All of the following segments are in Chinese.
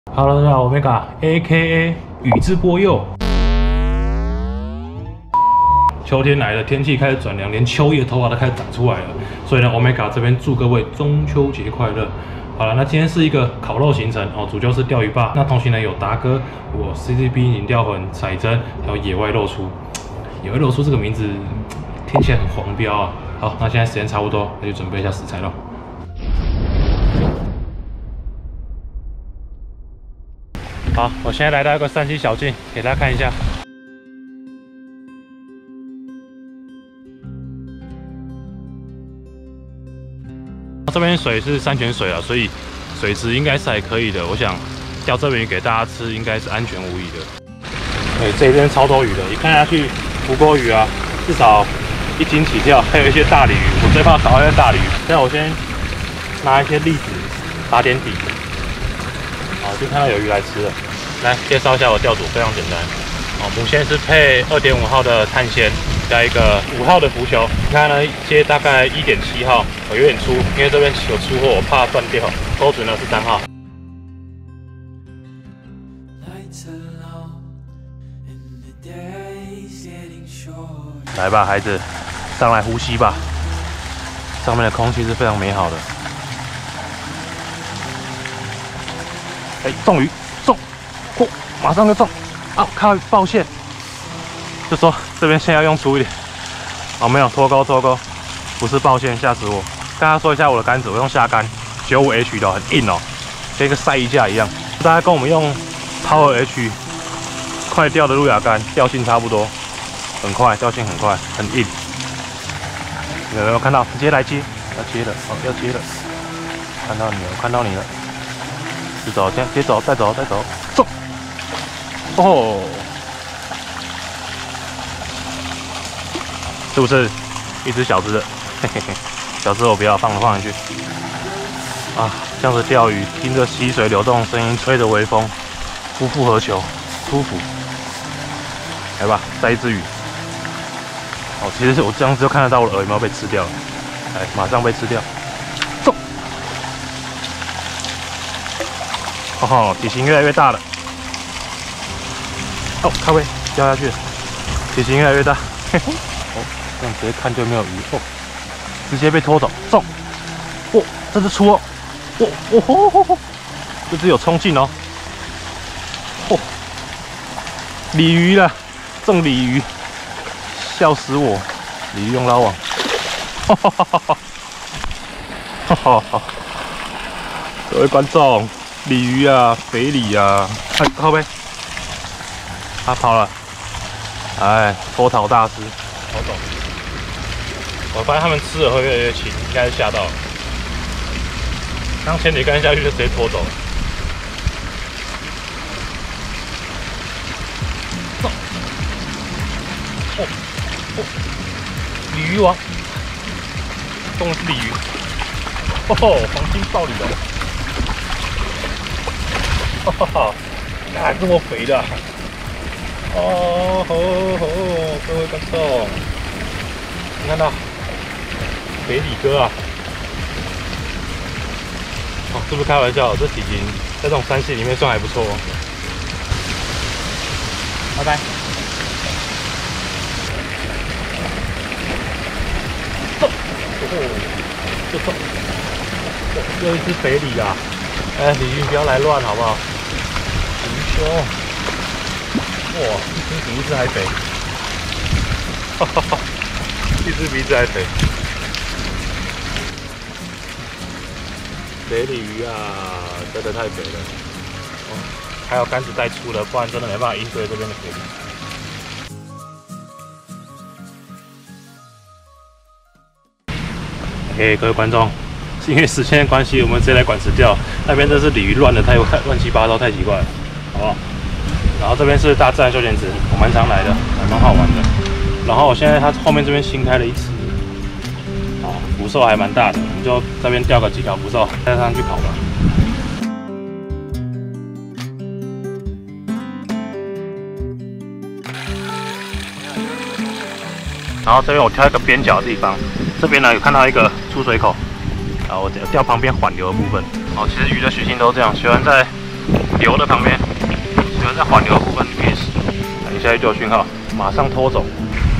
Hello， 大家好，我 Omega，AKA 宇智波鼬。秋天来了，天气开始转凉，连秋叶头发都开始长出来了。所以呢 ，Omega 这边祝各位中秋节快乐。好了，那今天是一个烤肉行程哦，主教是钓鱼霸。那同行呢有达哥、我 CCB 银钓魂、彩珍，还有野外露出。野外露出这个名字听起来很黄标啊。好，那现在时间差不多，那就准备一下食材咯。 好，我现在来到一个山西小径，给大家看一下。这边水是山泉水啊，所以水质应该是还可以的。我想钓这边鱼给大家吃，应该是安全无疑的。对，这边超多鱼的，一看下去，福锅鱼啊，至少1斤起跳，还有一些大鲤鱼。我最怕搞一些大鲤鱼。现在我先拿一些栗子打点底。 好，就看到有鱼来吃了。来介绍一下我钓组，非常简单。哦，母线是配2.5号的碳纤，加一个5号的浮球。你看呢，接大概1.7号，有点粗，因为这边有出货，我怕断掉。钩准呢是3号。来吧，孩子，上来呼吸吧。上面的空气是非常美好的。 哎，中鱼，中，嚯，马上就中，啊，看到爆线，就说这边线要用粗一点，哦，没有脱钩，不是爆线，吓死我！跟大家说一下我的杆子，我用下杆95H 的，很硬哦，跟一个晒衣架一样。大家跟我们用 Power H 快钓的路亚杆钓性差不多，很快，钓性很快，很硬。有没有看到？直接来接，要接了，哦，要接了，看到你了，看到你了。 直走，接走，再走，中！哦，是不是一只小只的？嘿嘿嘿，小只我不要，放进去。啊，这样子钓鱼，听着溪水流动的声音，吹着微风，夫复何求？舒服。来吧，再一只鱼。哦，其实我这样子就看得到我的饵有没有被吃掉了。来，马上被吃掉。 哦，体型越来越大了。哦，靠背掉下去了，体型越来越大。嘿嘿，哦，这样直接看就没有鱼哦，直接被拖走，中。哦，这只粗哦，哦，这只有冲劲哦。哦，鲤鱼了，中鲤鱼，笑死我！鲤鱼用捞网。哈哈哈哈哈！哈哈，各位观众。 鲤鱼啊，肥鲤啊，哎，靠背，他跑了，哎，脱逃大师，跑走。我发现他们吃了会越来越轻，应该是吓到了。刚牵几竿下去就直接拖走了。走，哦，鲤鱼王，中的是鲤鱼，哦，黄金暴鲤龙。 哈哈哈！啊，这么肥的、啊！哦吼吼！各位观众，你看到肥鲤哥啊！哦，是不是开玩笑？这体型在这种山系里面算还不错哦。拜拜。走！哦，就走！又一只肥鲤啊！ 哎，鲤鱼不要来乱，好不好？鱼兄，哇，一只比一只还肥，哈哈哈，一只比一只还肥。肥鲤鱼啊，真的太肥了。哦，还有杆子带粗的，不然真的没办法应对这边的肥鲤。OK， 各位观众。 因为时间的关系，我们直接来管池钓。那边真是鲤鱼乱的太乱七八糟，太奇怪了，好不好？然后这边是大自然休闲池，我蛮常来的，还蛮好玩的。然后我现在它后面这边新开了一池，啊，福寿还蛮大的，我们就这边钓个几条福寿，带上去烤吧。然后这边我挑一个边角的地方，这边呢有看到一个出水口。 啊，我钓旁边缓流的部分。哦，其实鱼的习性都这样，喜欢在流的旁边，喜欢在缓流的部分去觅食。等一下就有讯号，马上拖走。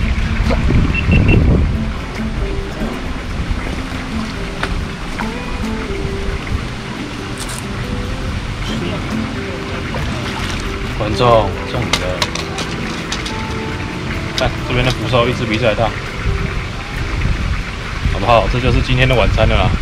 观众中你了，看这边的捕手一只比这还大，好不好？这就是今天的晚餐了啦。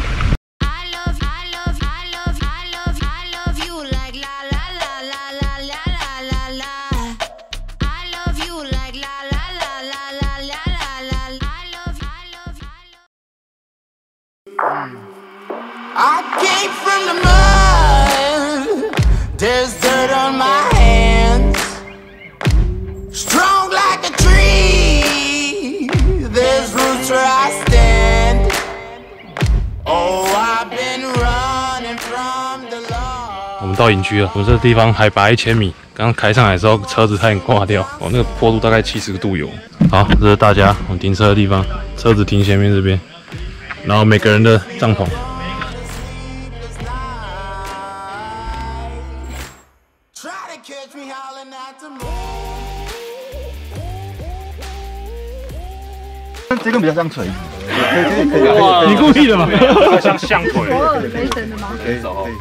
I came from the mud. There's dirt on my hands. Strong like a tree. There's roots where I stand. Oh, I've been running from the law. 我们到营区了，我们这个地方海拔1000米。刚刚开上来的时候，车子差点挂掉。哦，那个坡度大概70度有。好，这是大家我们停车的地方，车子停前面这边，然后每个人的帐篷。 这个比较像锤子， 你故意的吗？像象腿。 雷神的吗？ 可以。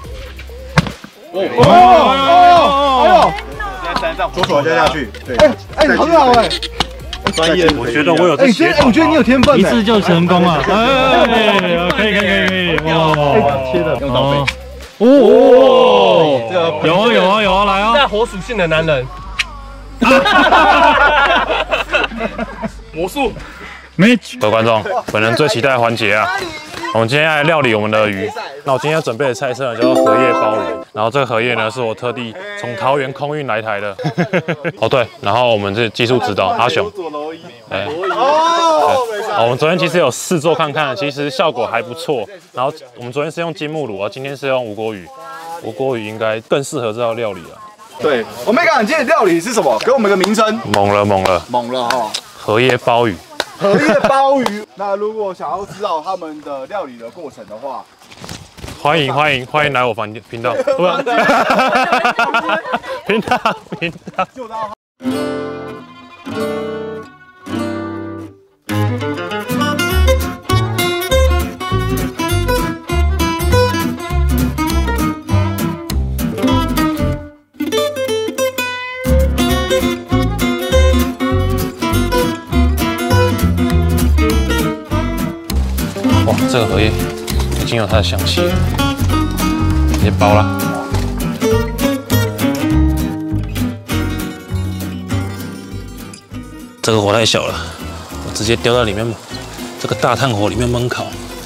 哦！ 在山上，左手加下去。对，哎，很好哎，专业。 我觉得我有这些。 我觉得你有天分， 一次就成功了。哎，可以，哇！ 切的用刀背。 哦，有啊，来啊！ 带火属性的男人。魔术。 各位观众，本人最期待的环节啊！我们今天要来料理我们的鱼。那我今天要准备的菜色呢，叫做荷叶鲍鱼。然后这个荷叶呢，是我特地从桃园空运来台的。哦对，然后我们这技术指导阿雄。哎，我们昨天其实有试做看看，其实效果还不错。然后我们昨天是用金目鲈，今天是用无锅鱼。无锅鱼应该更适合这道料理啊。 对，我没讲，今天的料理是什么？给我们个名称。 猛了哈！ 荷叶鲍鱼。 荷叶鲍鱼。那如果想要知道他们的料理的过程的话， 欢迎来我频道，不是频道。 就到。 哇，这个荷叶已经有它的香气了，直接包了。这个火太小了，我直接丢到里面，这个大炭火里面焖烤。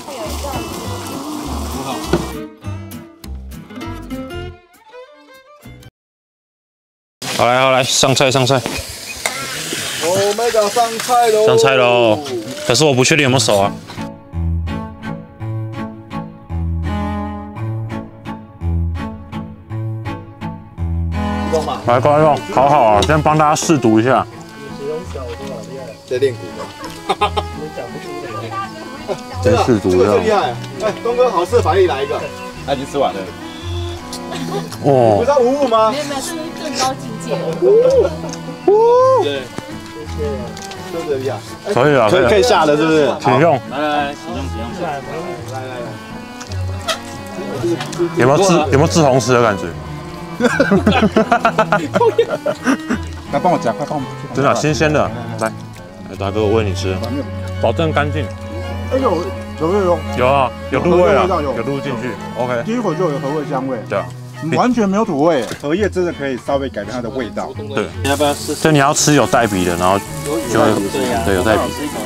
好来，上菜。 我们要上菜喽！ 上菜喽！可是我不确定有没有熟啊。 来，观众，烤好啊！先帮大家试读一下。 在练鼓的， 真试读这个厉害！哎，东哥，好吃的法力来一个。他已经吃完了。 哦。 不是要五五吗？ 没有，这是更高境界。 对，真的厉害。 可以啊， 可以下了，是不是？ 请用。 来，请用。来。 有没有志宏吃的感觉？ 来帮我夹，快帮我。 真的新鲜的，来，大哥，我喂你吃，保证干净。 哎有有啊，有入味啊，有入进去。OK， 第一口就有荷味香味。 对啊， 完全没有土味。荷叶真的可以稍微改变它的味道。 对，你要不要试？就你要吃有带皮的，然后就会对有带皮。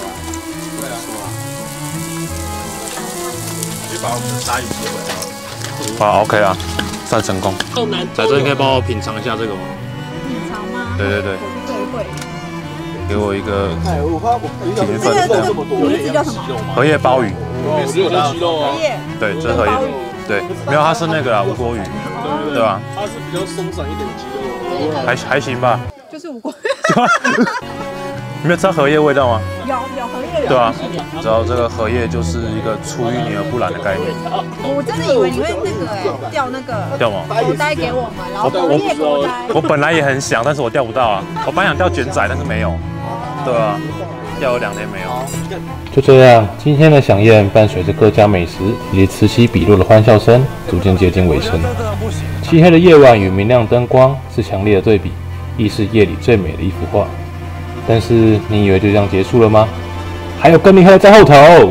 去把我们的鲨鱼切回来。 好 OK 啊。 算成功。仔哥，你可以帮我品尝一下这个吗？ 品尝吗？ 对。 会。 给我一个评分。 名字叫什么？ 荷叶鲍鱼。 只有鸡肉啊。 对，这是荷叶。对，没有，它是那个啦，无锅鱼。对吧？ 它是比较松散一点的鸡肉。 还行吧。 就是无锅。 没有吃到荷叶味道吗？ 有荷叶有。 对啊，你知道这个荷叶就是一个出淤泥而不染的概念。 我真的以为你会那个钓那个钓吗？ 狗呆给我们，然后荷叶狗呆。 我本来也很想，但是我钓不到啊。我本来想钓卷仔，但是没有。对啊，钓了2天没有。 就这样，今天的飨宴伴随着各家美食以及此起彼落的欢笑声，逐渐接近尾声。漆黑的夜晚与明亮灯光是强烈的对比，亦是夜里最美的一幅画。但是你以为就这样结束了吗？还有更厉害的在后头。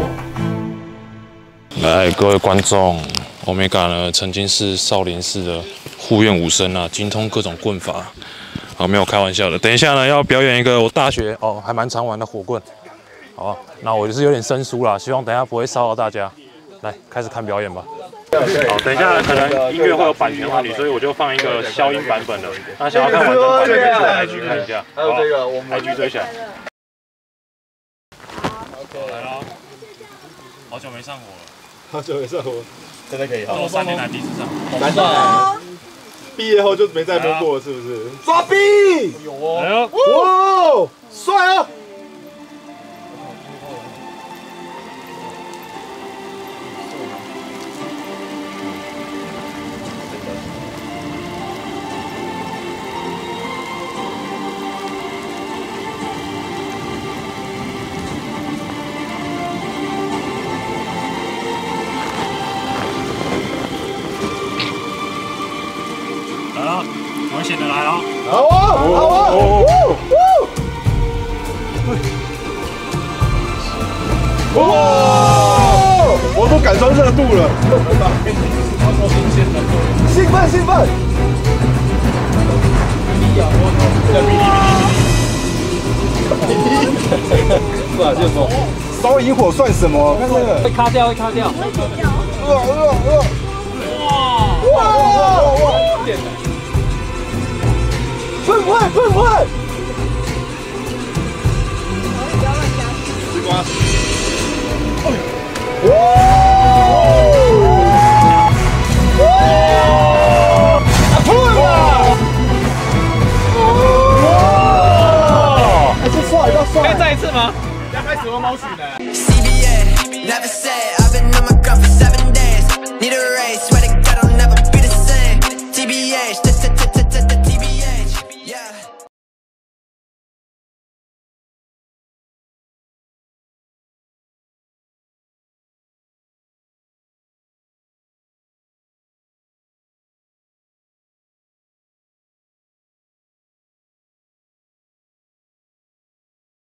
来，各位观众，Omega 呢曾经是少林寺的护院武生啊，精通各种棍法。好，没有开玩笑的。等一下呢，要表演一个我大学还蛮常玩的火棍。好，那我就是有点生疏啦，希望等一下不会骚扰大家。来，开始看表演吧。好，等一下可能音乐会有版权问题，所以我就放一个消音版本的。那想要看完整版的，可以去我 IG 看一下。 还有这个，我们 IG 追起来。来喽！好久没上火了。 好久没上火，真的可以哈。 我3年来第一次上。 难怪毕业后就没再摸过，是不是？抓臂！有哦。 来哦！ 哇，帅啊！ 来了，危险的来了！ 好啊，好啊！哇！我都感受热度了，兴奋兴奋！是啊，就是说烧引火算什么？看这个， 会卡掉，会卡掉。 哇！快！